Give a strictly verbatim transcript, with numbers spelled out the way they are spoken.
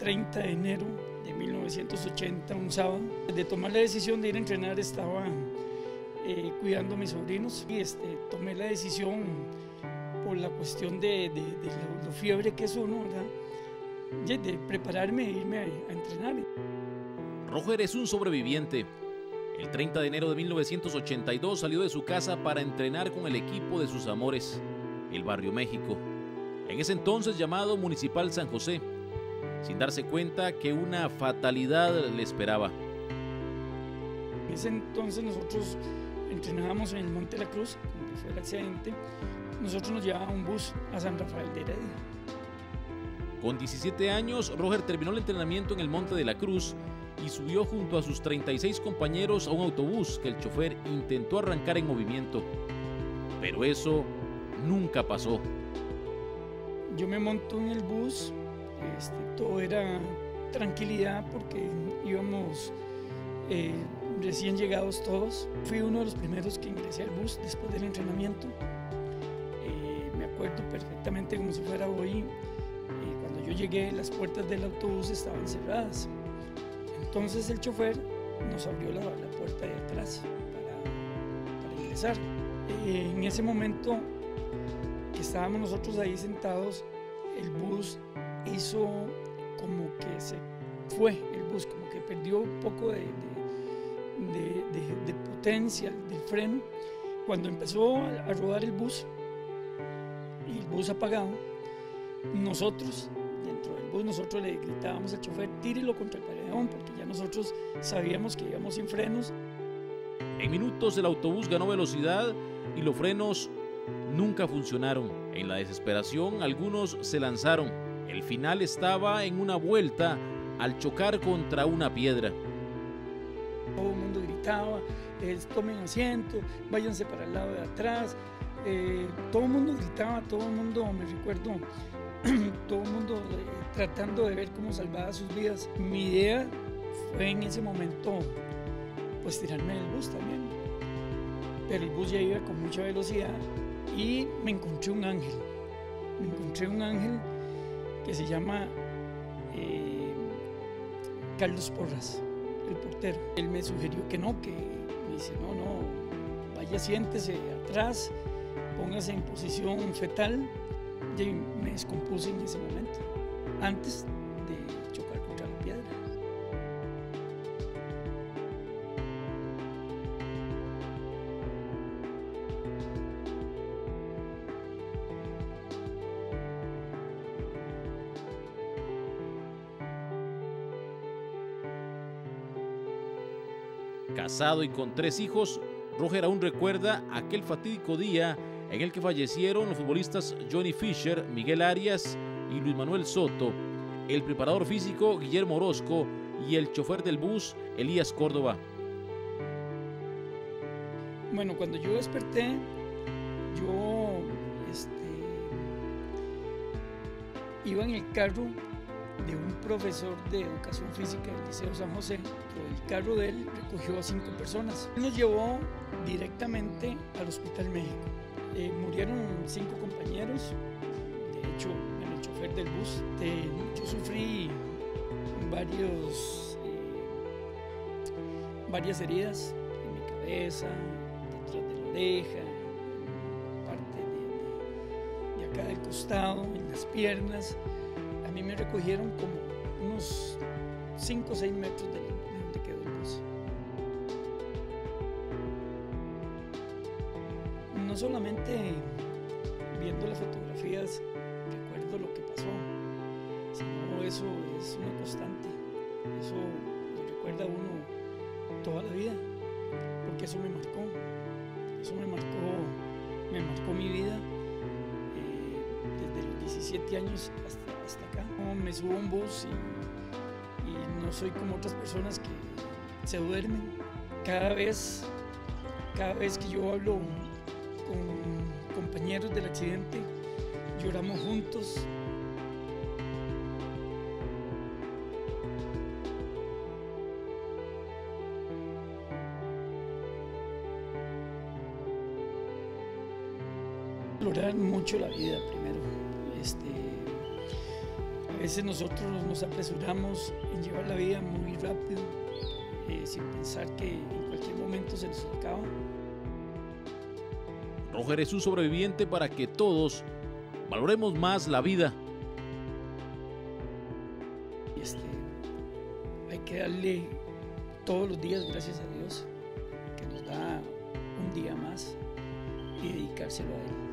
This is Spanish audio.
treinta de enero de mil novecientos ochenta, un sábado. De tomar la decisión de ir a entrenar estaba eh, cuidando a mis sobrinos y este, tomé la decisión por la cuestión de, de, de lo, lo fiebre que es uno, ¿verdad? De, de prepararme e irme a, a entrenar. Roger es un sobreviviente. El treinta de enero de mil novecientos ochenta y dos salió de su casa para entrenar con el equipo de sus amores, el Barrio México, en ese entonces llamado Municipal San José, sin darse cuenta que una fatalidad le esperaba. En ese entonces nosotros entrenábamos en el Monte de la Cruz, como fue el accidente. Nosotros nos llevaba un bus a San Rafael de Heredia. Con diecisiete años, Roger terminó el entrenamiento en el Monte de la Cruz y subió junto a sus treinta y seis compañeros a un autobús que el chofer intentó arrancar en movimiento. Pero eso nunca pasó. Yo me monto en el bus, este, todo era tranquilidad porque íbamos eh, recién llegados todos. Fui uno de los primeros que ingresé al bus después del entrenamiento. Eh, me acuerdo perfectamente como si fuera hoy, eh, cuando yo llegué las puertas del autobús estaban cerradas. Entonces el chofer nos abrió la, la puerta de atrás para, para ingresar. Eh, en ese momento que estábamos nosotros ahí sentados, el bus hizo como que se fue, el bus como que perdió un poco de, de, de, de, de potencia del freno. Cuando empezó a, a rodar el bus y el bus apagado, nosotros dentro del bus nosotros le gritábamos al chofer: tírelo contra el paredón, porque ya nosotros sabíamos que íbamos sin frenos. En minutos el autobús ganó velocidad y los frenos nunca funcionaron. En la desesperación algunos se lanzaron. El final estaba en una vuelta al chocar contra una piedra. Todo el mundo gritaba: eh, tomen asiento, váyanse para el lado de atrás. Eh, todo el mundo gritaba, todo el mundo, me recuerdo, todo el mundo eh, tratando de ver cómo salvaba sus vidas. Mi idea fue en ese momento pues tirarme del bus también, pero el bus ya iba con mucha velocidad y me encontré un ángel, me encontré un ángel que se llama eh, Carlos Porras, el portero. Él me sugirió que no, que me dice: no, no, vaya, siéntese atrás, póngase en posición fetal. Y me descompuse en ese momento, antes de chocar contra la piedra. Casado y con tres hijos, Roger aún recuerda aquel fatídico día en el que fallecieron los futbolistas Johnny Fisher, Miguel Arias y Luis Manuel Soto, el preparador físico Guillermo Orozco y el chofer del bus Elías Córdoba. Bueno, cuando yo desperté, yo este, iba en el carro de un profesor de educación física del Liceo San José. El carro de él recogió a cinco personas. Nos llevó directamente al Hospital México. Eh, murieron cinco compañeros, de hecho, en el chofer del bus. Eh, yo sufrí varios, eh, varias heridas en mi cabeza, detrás de la oreja, parte de, de, de acá del costado, en las piernas. A mí me recogieron como unos cinco o seis metros de, de donde quedó el bus. No solamente viendo las fotografías recuerdo lo que pasó, sino eso es una constante. Eso lo recuerda uno toda la vida, porque eso me marcó. Eso me marcó, me marcó mi vida eh, desde los diecisiete años hasta, hasta acá. Me subo a un bus y, y no soy como otras personas que se duermen. Cada vez, cada vez que yo hablo con compañeros del accidente, lloramos juntos. Valorar mucho la vida primero. Este, veces nosotros nos apresuramos en llevar la vida muy rápido, eh, sin pensar que en cualquier momento se nos acaba. Roger es un sobreviviente para que todos valoremos más la vida. Este, hay que darle todos los días gracias a Dios que nos da un día más y dedicárselo a Él.